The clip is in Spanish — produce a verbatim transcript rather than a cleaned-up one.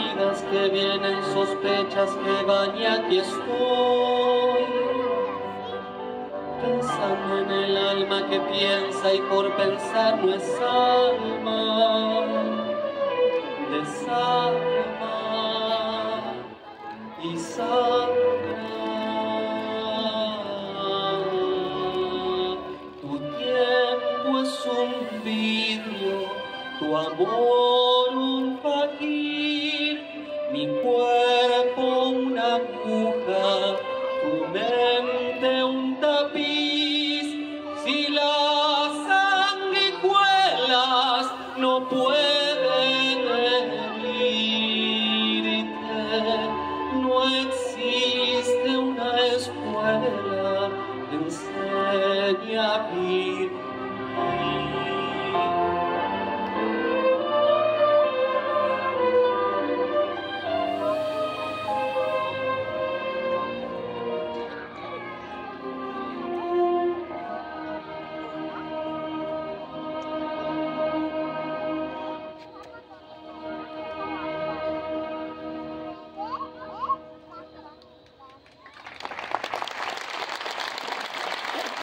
idas que vienen, sospechas que van y aquí estoy, pensando en el alma que piensa y por pensar no es alma, deshago